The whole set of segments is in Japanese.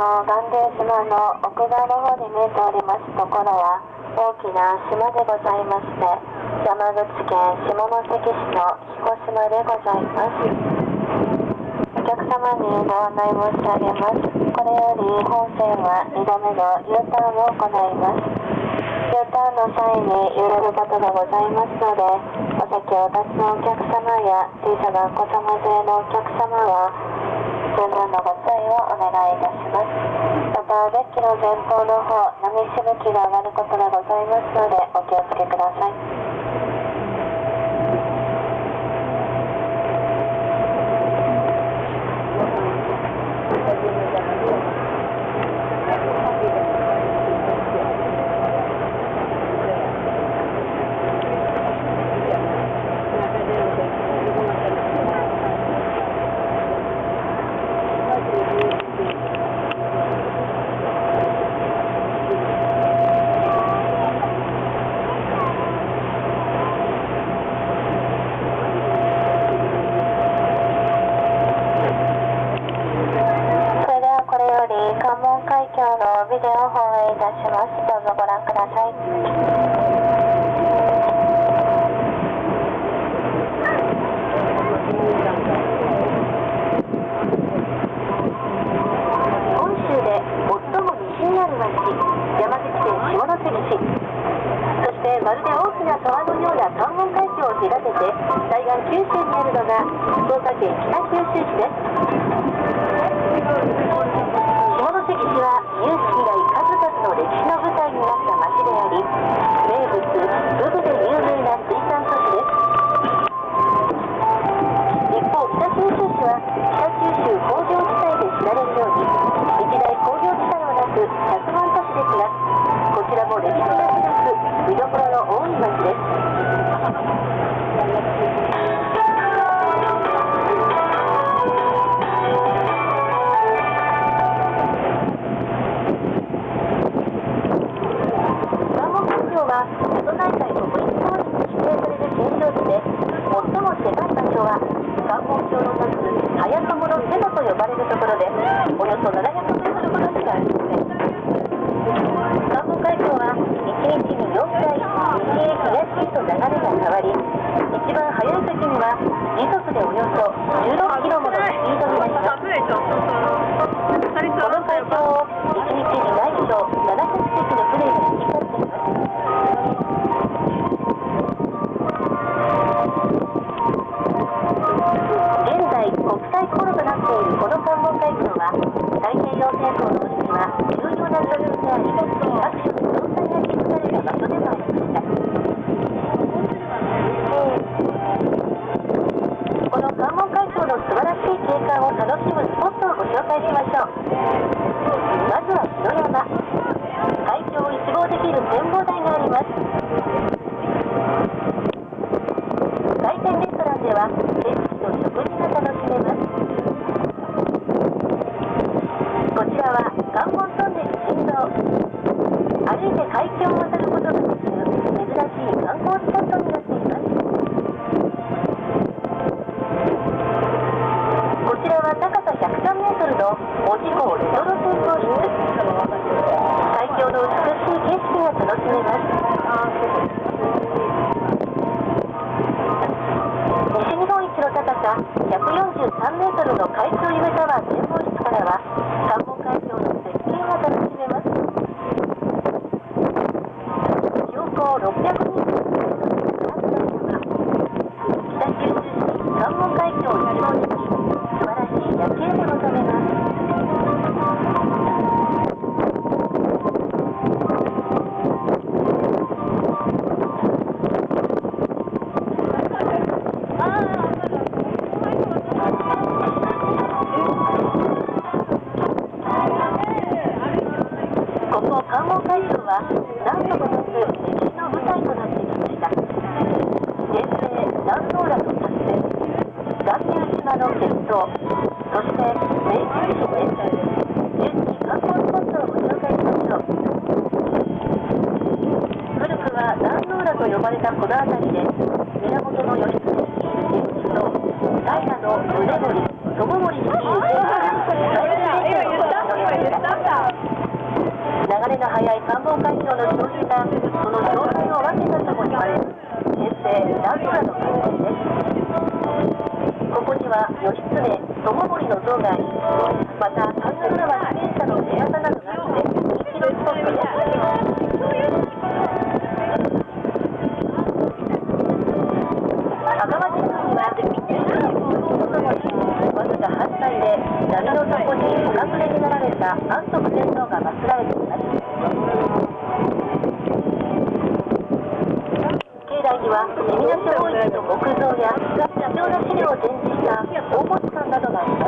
巌流島の奥側の方に見えておりますところは大きな島でございまして、山口県下関市の彦島でございます。お客様にご案内申し上げます。これより本線は2度目の U ターンを行います。U ターンの際に揺れることがございますので、お席をお立ちのお客様や小さなお子様連れのお客様は十分のご注意をお願いいたします。また、デッキの前方の方、波しぶきが上がることがございますので、お気をつけください。関門海峡のビデオを放映いたします。どうぞご覧ください。本州で最も西にある町、山口県下関市。そしてまるで大きな川のような関門海峡を隔てて対岸九州にあるのが福岡県北九州市です。下関市は有史以来数々の歴史の舞台になった町であり、名物フグで有名な水産都市です。一方、北九州市は北九州工業地帯で知られるように一大工業地帯はなく100万都市ですが、こちらも歴史が古く見どころの多い町です。瀬戸内海国立公園に指定される景勝地で、最も狭い場所は関門橋の立つ早友の瀬戸と呼ばれるところで、およそ700メートルほどしかありません。関門海峡は1日に4回西へ東へと流れが変わり、一番速い時には時速でおよそ16キロものスピードになります。この海峡を1日に大小700隻の船が行き交っています。現在国際航路となっているこの関門海峡は太平洋戦争の時には重要な所要であり、各所で総裁が築かれた場所でもありました。この関門海峡の素晴らしい景観を楽しむスポットをご紹介しましょう。まずは城山。海峡を一望できる展望台があります。回転レストランでは景色と食事が楽しめます。こちらは関門トンネル新道。歩いて海峡を渡ることができる珍しい観光スポットになっています。こちらは高さ103メートルの門司港レトロ展望室。海峡の美しい景色が楽しめます。西日本一の高さ143メートルの海峡夢タワー展望室からは関門海峡の絶景が楽しめます。標高600メートルの北九州市関門海峡を一望でき、素晴らしい夜景で望めます。 障害、また単独の自転車の手垢などなしで人気のスポットです。赤松島にはとともにわずか8歳で波の底にお隠れになられた安徳天皇が祀られています。境内には海なし大市の木像や貴重な資料を展示した宝物館などがあります。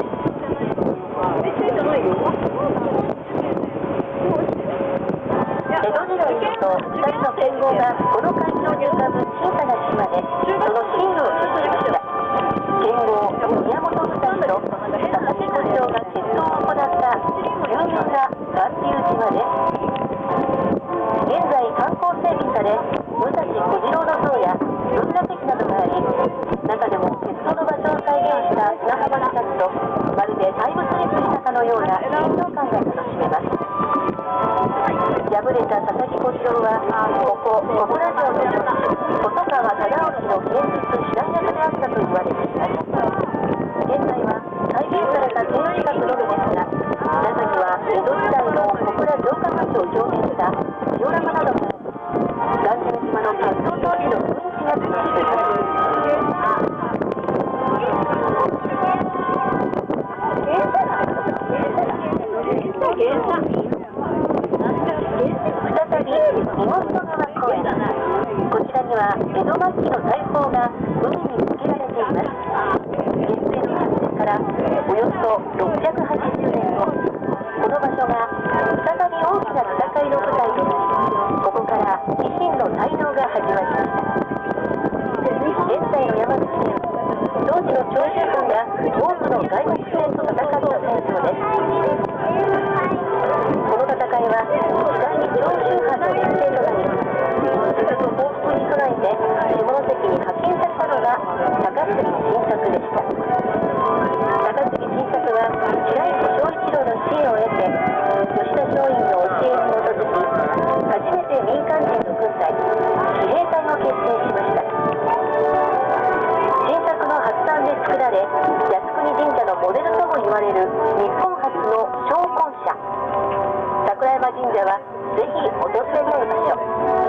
江戸時代と2人の剣豪がこの海峡に浮かぶ小さな島でその真意を聞きました。剣豪宮本武蔵と佐々木小次郎が決闘を行った有名な巌流島です。現在観光整備され武蔵小次郎の像や文楽碑などがあり、中でも決闘の場所を再現した砂浜に立つとまるでタイムスリップしたかのような臨場感が楽しめます。敗れた佐々木小次郎はここ小倉城の城主細川忠興の剣術指南役であったと言われています。現在は再現された天守閣のみですが、中には江戸時代の小倉城下町を表現したジオラマなどがあり、巌流島の決闘当時の雰囲気が楽しめます。再び妹川公園、こちらには江戸末期の大砲が海に向けられています。源平の発生からおよそ680年後、この場所が再び大きな戦いの舞台となり、ここから維新の台頭が始まりました。現在の山口県、当時の長州軍が多くの外国船と戦った戦場です。この戦いは次第に長州藩の劣勢となり、続く報復に備えて下関に派遣されたのが高杉晋作でした。高杉晋作は白石正一郎の支援を得て吉田松陰の教えに基づき初めて民間人の軍隊騎兵隊を結成しました。晋作の発案で作られ靖国神社のモデルとも言われる日本初の小根社、桜山神社はぜひ訪れたい場所。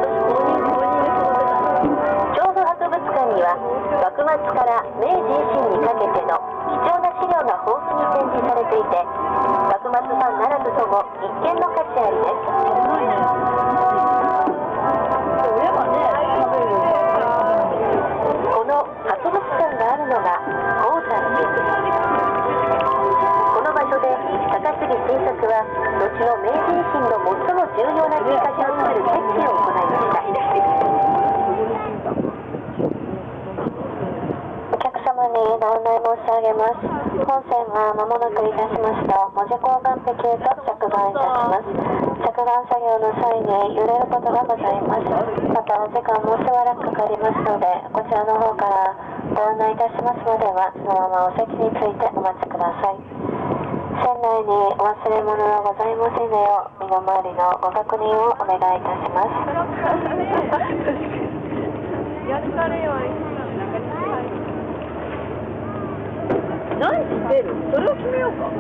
調布博物館には幕末から明治維新にかけての貴重な資料が豊富に展示されていて、幕末ファンならずとも一見の価値ありです。この博物館があるのが高山寺。この場所で高杉晋作は後の明治維新の最も重要なきっかけを作る決起を行いました。お客様にご案内申し上げます。本線はまもなくいたしますと門司港岸壁へと着岸いたします。着岸作業の際に揺れることがございます。またお時間もしばらくかかりますので、こちらの方からご案内いたしますのではそのままお席についてお待ちください。船内にお忘れ物がございませんよう身の回りのご確認をお願いいたします。 何時出る？それを決めようか。